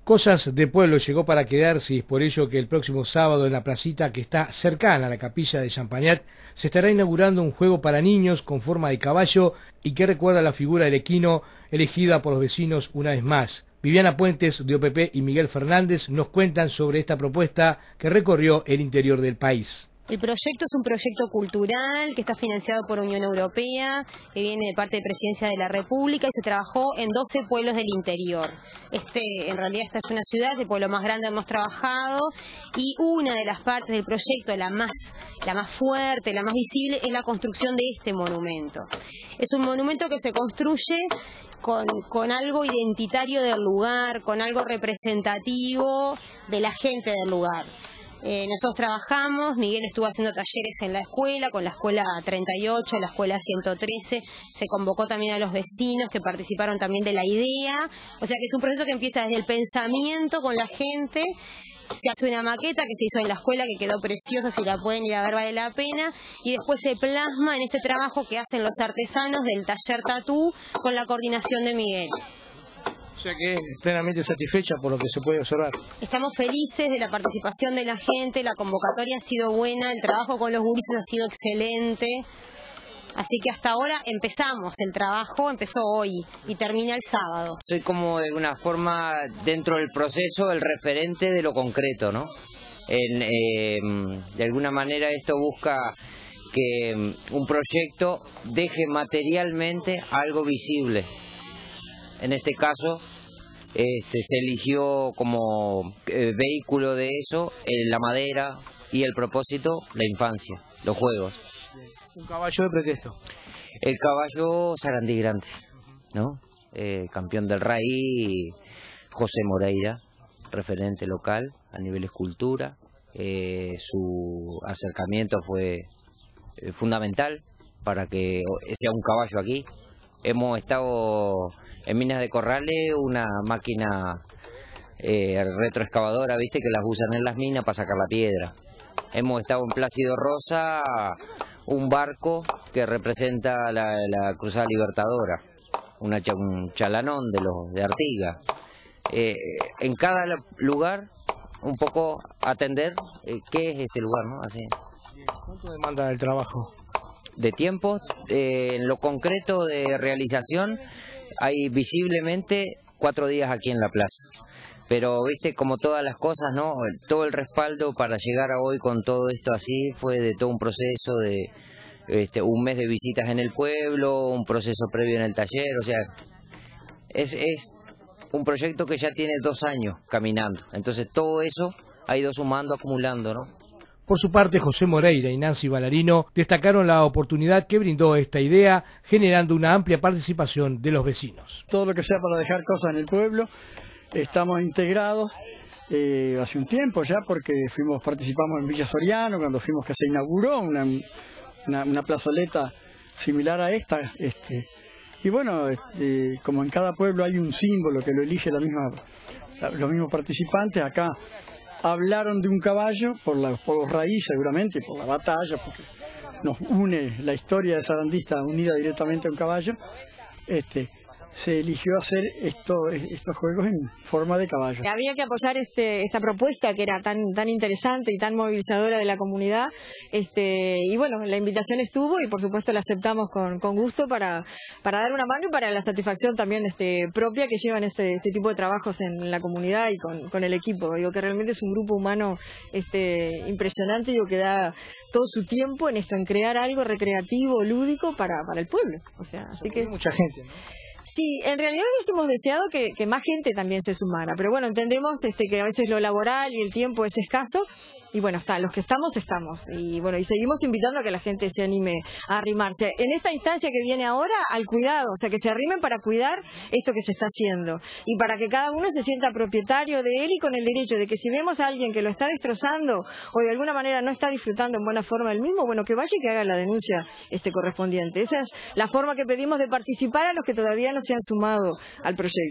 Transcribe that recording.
Cosas de Pueblo llegó para quedarse y es por ello que el próximo sábado en la placita que está cercana a la capilla de Champagnat se estará inaugurando un juego para niños con forma de caballo y que recuerda la figura del equino elegida por los vecinos una vez más. Viviana Puentes de OPP y Miguel Fernández nos cuentan sobre esta propuesta que recorrió el interior del país. El proyecto es un proyecto cultural que está financiado por Unión Europea, que viene de parte de Presidencia de la República y se trabajó en 12 pueblos del interior. En realidad esta es una ciudad, es el pueblo más grande que hemos trabajado y una de las partes del proyecto, la más fuerte, la más visible, es la construcción de este monumento. Es un monumento que se construye con algo identitario del lugar, con algo representativo de la gente del lugar. Nosotros trabajamos, Miguel estuvo haciendo talleres en la escuela, con la escuela 38, la escuela 113, se convocó también a los vecinos que participaron también de la idea, o sea que es un proyecto que empieza desde el pensamiento con la gente. Se hace una maqueta que se hizo en la escuela que quedó preciosa, si la pueden ir a ver vale la pena, y después se plasma en este trabajo que hacen los artesanos del taller Tatú con la coordinación de Miguel. O sea que plenamente satisfecha por lo que se puede observar. Estamos felices de la participación de la gente, la convocatoria ha sido buena, el trabajo con los gurises ha sido excelente. Así que hasta ahora empezamos, el trabajo empezó hoy y termina el sábado. Soy como de una forma dentro del proceso el referente de lo concreto, ¿no? De alguna manera esto busca que un proyecto deje materialmente algo visible. En este caso se eligió como vehículo de eso la madera y el propósito la infancia, los juegos. Un caballo de pretexto. El caballo Sarandí Grande, ¿no? Campeón del RAI, José Moreira, referente local a nivel escultura. Su acercamiento fue fundamental para que sea un caballo aquí. Hemos estado en Minas de Corrales, una máquina retroexcavadora, viste, que las usan en las minas para sacar la piedra. Hemos estado en Plácido Rosa, un barco que representa la Cruzada Libertadora, un chalanón de Artigas. En cada lugar, un poco atender qué es ese lugar, ¿no? Así. ¿Cuánto demanda el trabajo? De tiempo, en lo concreto de realización, hay visiblemente 4 días aquí en la plaza. Pero viste, como todas las cosas, ¿no? Todo el respaldo para llegar a hoy con todo esto así fue de todo un proceso de un mes de visitas en el pueblo, un proceso previo en el taller, o sea, es un proyecto que ya tiene 2 años caminando. Entonces todo eso ha ido sumando, acumulando, ¿no? Por su parte, José Moreira y Nancy Ballarino destacaron la oportunidad que brindó esta idea, generando una amplia participación de los vecinos. Todo lo que sea para dejar cosas en el pueblo, estamos integrados hace un tiempo ya, porque participamos en Villa Soriano, cuando fuimos que se inauguró una plazoleta similar a esta. Y bueno, como en cada pueblo hay un símbolo que lo elige los mismos participantes, acá hablaron de un caballo por los raíces seguramente, por la batalla, porque nos une la historia de Sarandista unida directamente a un caballo. Se eligió hacer estos juegos en forma de caballo. Había que apoyar esta propuesta que era tan interesante y tan movilizadora de la comunidad, y bueno, la invitación estuvo y por supuesto la aceptamos con gusto para dar una mano y para la satisfacción también propia que llevan este tipo de trabajos en la comunidad y con el equipo. Digo que realmente es un grupo humano impresionante, digo que da todo su tiempo en en crear algo recreativo, lúdico para el pueblo. O sea, así que mucha gente, ¿no? Sí, en realidad hubiésemos deseado que más gente también se sumara, pero bueno, entendemos que a veces lo laboral y el tiempo es escaso, y bueno, los que estamos, y bueno, y seguimos invitando a que la gente se anime a arrimarse. En esta instancia que viene ahora, al cuidado, o sea, que se arrimen para cuidar esto que se está haciendo, y para que cada uno se sienta propietario de él y con el derecho de que si vemos a alguien que lo está destrozando o de alguna manera no está disfrutando en buena forma del mismo, bueno, que vaya y que haga la denuncia correspondiente. Esa es la forma que pedimos de participar a los que todavía no se han sumado al proyecto.